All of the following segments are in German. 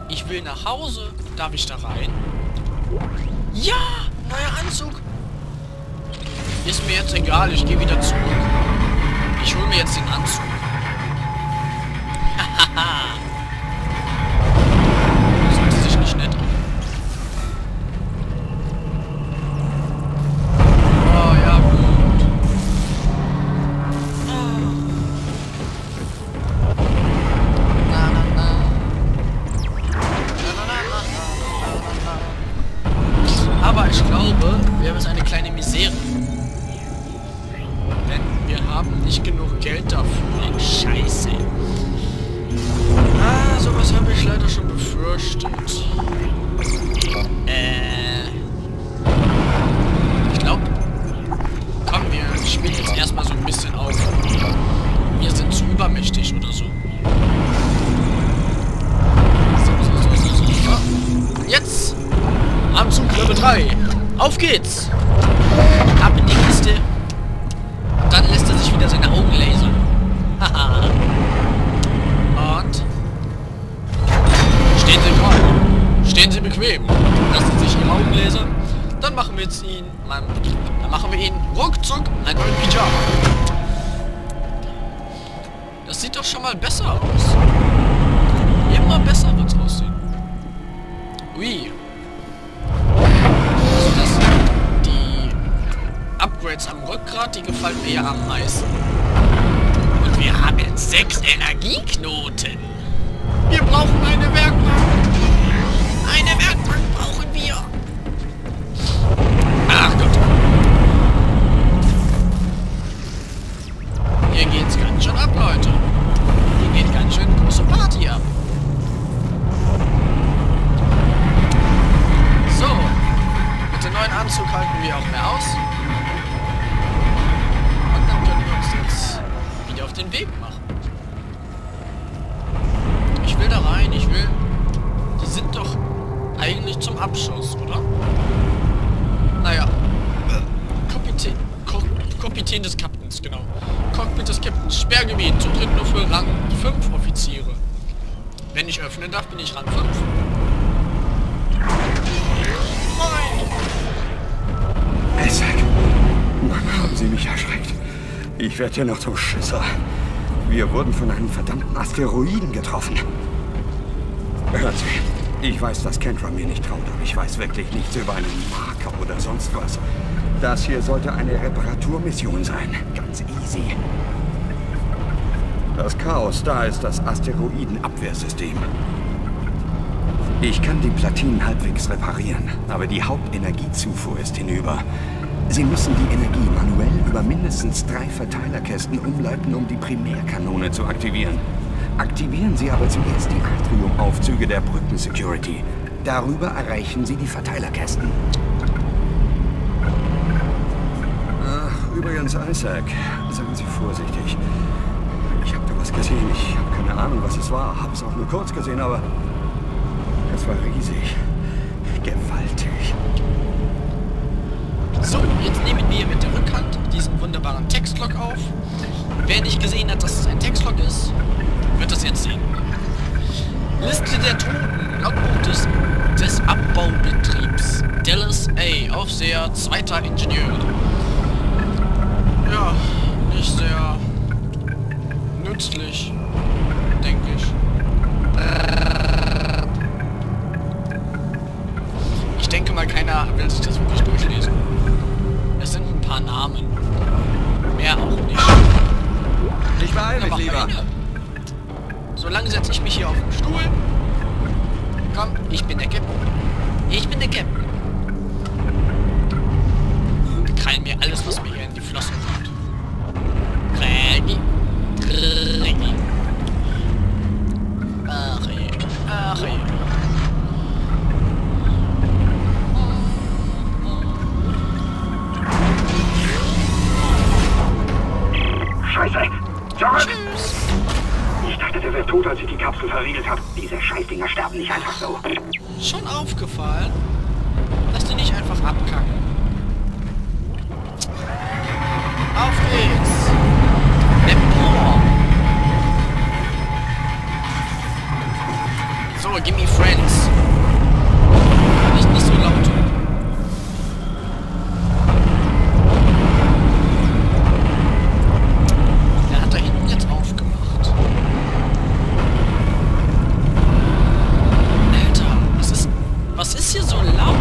Ich will nach Hause. Darf ich da rein? Ja! Neuer Anzug! Ist mir jetzt egal, ich gehe wieder zurück. Ich hole mir jetzt den Anzug. Hahaha. Sollte sich nicht nett an. Oh, ja, gut. Na, na, na. Aber ich glaube, wir haben jetzt eine kleine Misere. Denn wir haben nicht genug Geld dafür. Scheiße. Ah, sowas habe ich leider schon befürchtet. Ich glaube, komm, wir spielen jetzt erstmal so ein bisschen auf. Wir sind zu übermächtig oder so. So. Jetzt! Anzug Level 3. Auf geht's! Ab in die Kiste. Dann lässt er sich wieder seine Augen lasern. Haha. Und? Stehen Sie gerade. Stehen Sie bequem. Lassen Sie sich Ihre Augen lasern. Dann machen wir jetzt dann machen wir ihn ruckzuck einen neuen Pyjama. Das sieht doch schon mal besser aus. Immer besser wird's aussehen. Ui. Upgrades am Rückgrat, die gefallen mir ja am meisten. Und wir haben 6 Energieknoten. Wir brauchen eine Werkbank. Eine Werkbank brauchen wir. Ach Gott. Hier geht's ganz schön ab, Leute. Hier geht ganz schön große Party ab. So. Mit dem neuen Anzug halten wir auch mehr aus. Auf den Weg machen. Ich will da rein, ich will... Die sind doch eigentlich zum Abschuss, oder? Naja. Kapitän des Kapitans, genau. Cockpit des Captains. Sperrgebiet. Zutritt nur für Rang 5 Offiziere. Wenn ich öffnen darf, bin ich Rang 5. Moin! Isaac! Mann, haben Sie mich erschreckt. Ich werde hier noch zum Schisser. Wir wurden von einem verdammten Asteroiden getroffen. Hören Sie, ich weiß, dass Kendra mir nicht traut, aber ich weiß wirklich nichts über einen Marker oder sonst was. Das hier sollte eine Reparaturmission sein. Ganz easy. Das Chaos da ist das Asteroidenabwehrsystem. Ich kann die Platinen halbwegs reparieren, aber die Hauptenergiezufuhr ist hinüber. Sie müssen die Energie manuell über mindestens 3 Verteilerkästen umleiten, um die Primärkanone zu aktivieren. Aktivieren Sie aber zuerst die Atriumaufzüge der Brücken-Security. Darüber erreichen Sie die Verteilerkästen. Ach, übrigens, Isaac, seien Sie vorsichtig. Ich habe da was gesehen. Ich habe keine Ahnung, was es war. Habe es auch nur kurz gesehen, aber es war riesig. Gewaltig. So, jetzt nehmen wir mit der Rückhand diesen wunderbaren Textlog auf. Wer nicht gesehen hat, dass es ein Textlog ist, wird das jetzt sehen. Liste der Toten, Logbuch des Abbaubetriebs. Dallas A., Aufseher, 2. Ingenieur. Ja, nicht sehr nützlich, denke ich. Ich denke mal, keiner will sich das wirklich durchlesen. Es sind ein paar Namen. Mehr auch nicht. Ich beeile mich lieber. Solange setze ich mich hier auf den Stuhl. Komm, ich bin der Captain. Ich bin der Captain. Krallen mir alles, was mir hier in die Flossen kommt. Kralli. Kralli. Ach je. Ach je. Scheiße! Zurück! Tschüss. Ich dachte, der wäre tot, als ich die Kapsel verriegelt habe. Diese Scheißdinger sterben nicht einfach so. Schon aufgefallen? Lass die nicht einfach abkacken. Auf geht's! Empor! So, gimme friends. Nicht so laut. Der hat da hinten jetzt aufgemacht. Alter, was ist hier so laut?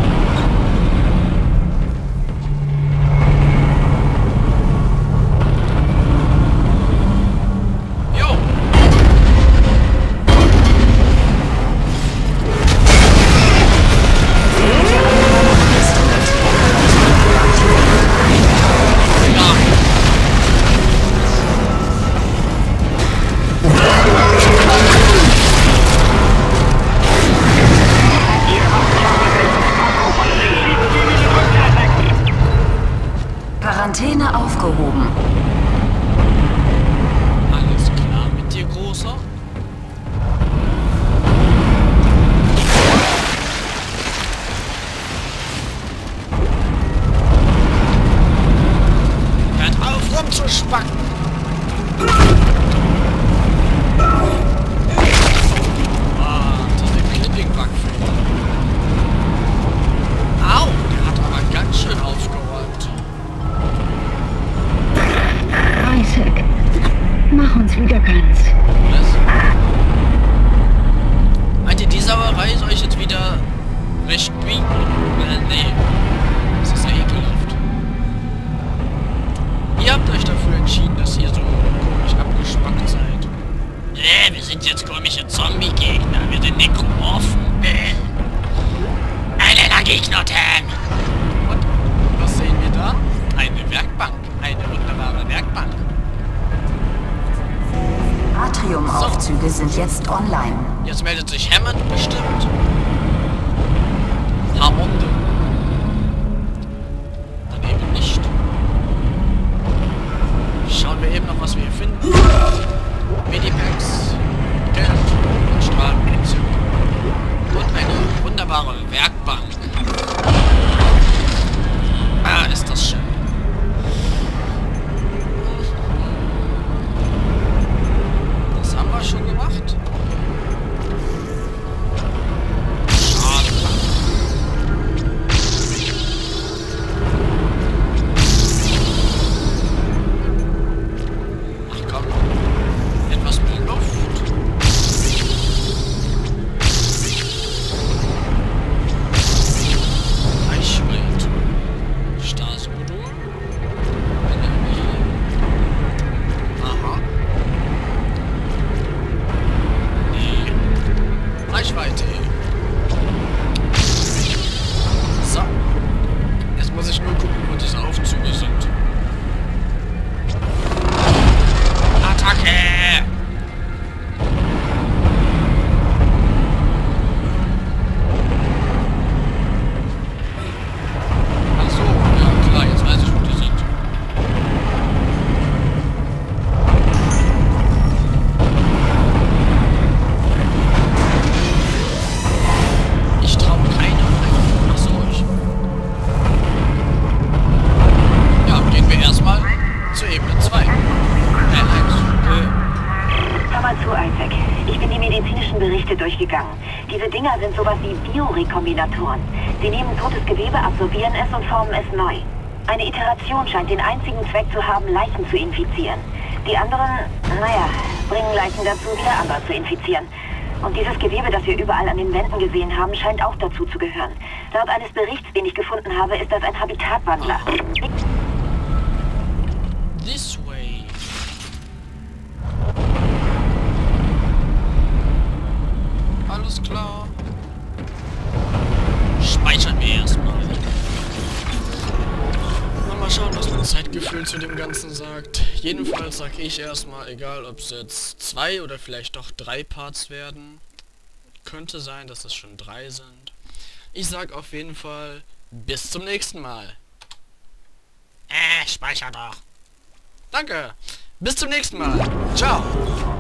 Quarantäne aufgehoben. Alles klar mit dir, Großer? Hört auf rumzuspacken! Diese Clipping-Backfehler. Au, der hat aber ganz schön aufgeräumt. Isaac, mach uns wieder ganz. Was? Meint ihr, die Sauerei soll ich jetzt wieder recht bieten? Nee. Das ist ja ekelhaft. Ihr habt euch dafür entschieden, dass ihr so komisch abgespackt seid. Wir sind jetzt komische Zombie-Gegner. Wir sind Nekromorphen. Ein Energieknoten! Und was sehen wir da? Eine Werkbank. Eine wunderbare Werkbank. Atriumaufzüge sind jetzt online. Jetzt meldet sich Hammond bestimmt. Hammonde. Dann eben nicht. Schauen wir eben noch, was wir hier finden. Medipacks, Geld und Strahlenmunition. Und eine wunderbare Werkbank. Ah, ist das schön. Das haben wir schon gemacht. Schade. Ach komm. Etwas mehr Luft. Reichweite. Stasmodul. Energie. Aha. Nee. Reichweite. So. Jetzt muss ich nur gucken, wo diese Aufzüge sind. Attacke! Ach so, ja klar, jetzt weiß ich, wo die sind. Ich traue keinem. Ach so, ja, gehen wir erstmal zur Ebene 2. Hör mal zu, Isaac. Ich bin die medizinischen Berichte durchgegangen. Diese Dinger sind sowas wie Biorekombinatoren. Sie nehmen totes Gewebe, absorbieren es und formen es neu. Eine Iteration scheint den einzigen Zweck zu haben, Leichen zu infizieren. Die anderen, naja, bringen Leichen dazu, wieder andere zu infizieren. Und dieses Gewebe, das wir überall an den Wänden gesehen haben, scheint auch dazu zu gehören. Laut eines Berichts, den ich gefunden habe, ist das ein Habitatwandler. This way. Alles klar. Speichern wir erstmal. Mal schauen, was mein Zeitgefühl zu dem Ganzen sagt. Jedenfalls sage ich erstmal, egal ob es jetzt 2 oder vielleicht doch 3 Parts werden. Könnte sein, dass es schon 3 sind. Ich sag auf jeden Fall, bis zum nächsten Mal. Speicher doch. Danke. Bis zum nächsten Mal. Ciao.